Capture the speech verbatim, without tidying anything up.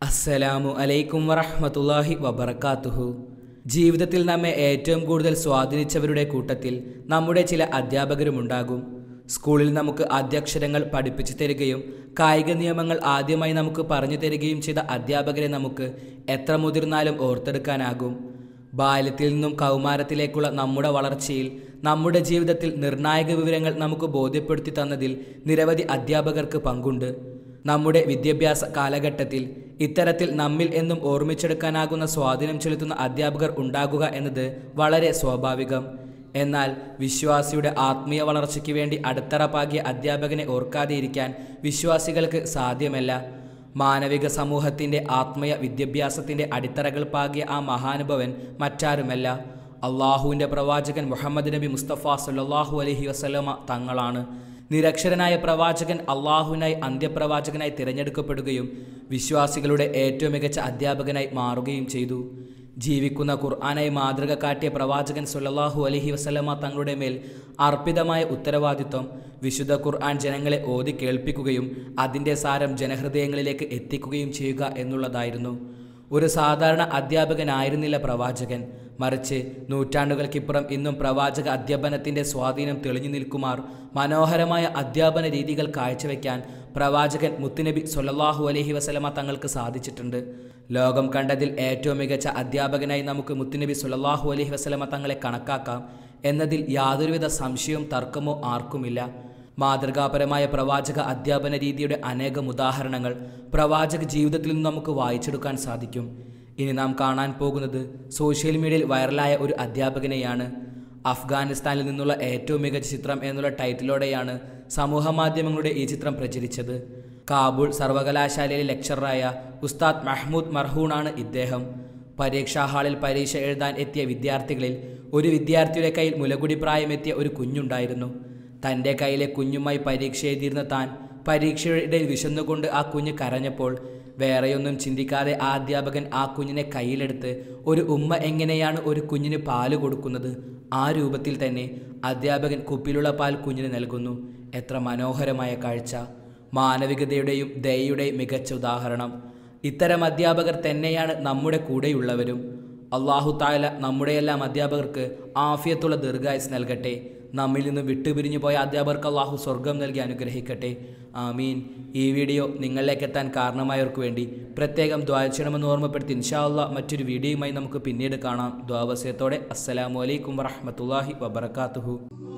അസ്സലാമു അലൈക്കും വറഹ്മത്തുള്ളാഹി വബറകാതുഹു. ജീവിതത്തിൽ നമ്മെ ഏറ്റവും കൂടുതൽ സ്വാധീനിച്ചവരുടെ കൂട്ടത്തിൽ നമ്മുടെ ചില അധ്യാപകരുമുണ്ടാകും. സ്കൂളിൽ നമുക്ക് ആദ്യാക്ഷരങ്ങൾ പഠിപ്പിച്ചു തരികയും കായിക നിയമങ്ങൾ ആദ്യമായി നമുക്ക് പറഞ്ഞു തരികയും ചെയ്ത അധ്യാപകരെ നമുക്ക് എത്ര മുതിർന്നാലും ഓർത്തെടുക്കാനാകും. ബാല്യത്തിൽ നിന്നും കൗമാരത്തിലേക്കുള്ള നമ്മുടെ വളർച്ചയിൽ നമ്മുടെ ജീവിതത്തിൽ നിർണായക വിവരങ്ങൾ നമുക്ക് ബോധ്യപ്പെടുത്തി തന്നതിൽ നിരവധി അധ്യാപകർക്ക് പങ്കുണ്ട്. നമ്മുടെ വിദ്യാഭ്യാസ കാലഘട്ടത്തിൽ ഇത്തരത്തിൽ നമ്മിൽ എന്നും ഓർമ്മിച്ചെടുക്കാനാകുന്ന സ്വാധീനം ചെലുത്തുന്ന അധ്യാപകർ ഉണ്ടാകുക എന്നത് വളരെ സ്വാഭാവികം. എന്നാൽ വിശ്വാസിയുടെ ആത്മീയ വളർച്ചയ്ക്ക് വേണ്ടി അടിത്തറ പാകിയ അധ്യാപകനെ ഓർക്കാതെയിരിക്കാൻ വിശ്വാസികൾക്ക് സാധ്യമല്ല. മാനവിക സമൂഹത്തിൻ്റെ ആത്മീയ വിദ്യാഭ്യാസത്തിൻ്റെ അടിത്തറകൾ പാകിയ ആ മഹാനുഭവൻ മറ്റാരുമല്ല, അള്ളാഹുവിൻ്റെ പ്രവാചകൻ മുഹമ്മദ് നബി മുസ്തഫ സല്ലല്ലാഹു അലൈഹി വസല്ലമ തങ്ങളാണ്. നിരക്ഷരനായ പ്രവാചകൻ അള്ളാഹുവിനായി അന്ത്യപ്രവാചകനായി തിരഞ്ഞെടുക്കപ്പെടുകയും വിശ്വാസികളുടെ ഏറ്റവും മികച്ച അധ്യാപകനായി മാറുകയും ചെയ്തു. ജീവിക്കുന്ന ഖുർആനായി മാതൃക കാട്ടിയ പ്രവാചകൻ സല്ലല്ലാഹു അലൈഹി വസല്ലമ തങ്ങളുടെ മേൽ അർപ്പിതമായ ഉത്തരവാദിത്വം വിശുദ്ധ ഖുർആൻ ജനങ്ങളെ ഓതി കേൾപ്പിക്കുകയും അതിൻ്റെ സാരം ജനഹൃദയങ്ങളിലേക്ക് എത്തിക്കുകയും ചെയ്യുക എന്നുള്ളതായിരുന്നു. ഒരു സാധാരണ അധ്യാപകനായിരുന്നില്ല പ്രവാചകൻ, മറിച്ച് നൂറ്റാണ്ടുകൾക്കിപ്പുറം ഇന്നും പ്രവാചക അധ്യാപനത്തിൻ്റെ സ്വാധീനം തെളിഞ്ഞു നിൽക്കുമാർ മനോഹരമായ അധ്യാപന രീതികൾ കാഴ്ചവെക്കാൻ പ്രവാചകൻ മുത്തുനബി സല്ലല്ലാഹു അലൈഹി വസല്ലമ തങ്ങൾക്ക് സാധിച്ചിട്ടുണ്ട്. ലോകം കണ്ടതിൽ ഏറ്റവും മികച്ച അധ്യാപകനായി നമുക്ക് മുത്തുനബി സല്ലല്ലാഹു അലൈഹി വസല്ലമ തങ്ങളെ കണക്കാക്കാം എന്നതിൽ യാതൊരുവിധ സംശയവും തർക്കമോ ആർക്കുമില്ല. മാതൃകാപരമായ പ്രവാചക അധ്യാപന രീതിയുടെ അനേകം ഉദാഹരണങ്ങൾ പ്രവാചക ജീവിതത്തിൽ നിന്ന് നമുക്ക് വായിച്ചെടുക്കാൻ സാധിക്കും. ഇനി നാം കാണാൻ പോകുന്നത് സോഷ്യൽ മീഡിയയിൽ വൈറലായ ഒരു അധ്യാപകനെയാണ്. അഫ്ഗാനിസ്ഥാനിൽ നിന്നുള്ള ഏറ്റവും മികച്ച ചിത്രം എന്നുള്ള ടൈറ്റിലോടെയാണ് സമൂഹ മാധ്യമങ്ങളുടെ ഈ ചിത്രം പ്രചരിച്ചത്. കാബൂൾ സർവകലാശാലയിലെ ലെക്ചററായ ഉസ്താദ് മഹ്മൂദ് മർഹൂണാണ് ഇദ്ദേഹം. പരീക്ഷാ ഹാളിൽ പരീക്ഷ എഴുതാൻ എത്തിയ വിദ്യാർത്ഥികളിൽ ഒരു വിദ്യാർത്ഥിയുടെ കയ്യിൽ മുലകുടി പ്രായമെത്തിയ ഒരു കുഞ്ഞുണ്ടായിരുന്നു. തൻ്റെ കയ്യിലെ കുഞ്ഞുമായി പരീക്ഷ എഴുതിയിരുന്ന താൻ പരീക്ഷയുടെ ഇടയിൽ വിശന്നുകൊണ്ട് ആ കുഞ്ഞ് കരഞ്ഞപ്പോൾ വേറെയൊന്നും ചിന്തിക്കാതെ ആ അധ്യാപകൻ ആ കുഞ്ഞിനെ കയ്യിലെടുത്ത് ഒരു ഉമ്മ എങ്ങനെയാണ് ഒരു കുഞ്ഞിന് പാല് കൊടുക്കുന്നത്, ആ രൂപത്തിൽ തന്നെ അധ്യാപകൻ കുപ്പിലുള്ള പാൽ കുഞ്ഞിന് നൽകുന്നു. എത്ര മനോഹരമായ കാഴ്ച! മാനവികതയുടെയും ദയയുടെയും മികച്ച ഉദാഹരണം. ഇത്തരം അധ്യാപകർ തന്നെയാണ് നമ്മുടെ കൂടെയുള്ളവരും. അള്ളാഹു തആല നമ്മുടെയെല്ലാം അധ്യാപകർക്ക് ആഫിയത്തുള്ള ദീർഘായുസ് നൽകട്ടെ. നമ്മിൽ നിന്നും വിട്ടുപിരിഞ്ഞു പോയ അധ്യാപകർക്ക് അള്ളാഹു സ്വർഗം നൽകി അനുഗ്രഹിക്കട്ടെ. ആമീൻ. ഈ വീഡിയോ നിങ്ങളിലേക്ക് എത്താൻ കാരണമായവർക്ക് വേണ്ടി പ്രത്യേകം ദുആ ചെയ്യണമെന്ന് ഓർമ്മപ്പെടുത്തി ഇൻഷാ അല്ലാഹ് മറ്റൊരു വീഡിയോയുമായി നമുക്ക് പിന്നീട് കാണാം. ദുആ വസിയത്തോടെ അസ്സലാമു അലൈക്കും വറഹ്മത്തുള്ളാഹി വബറകാതുഹു.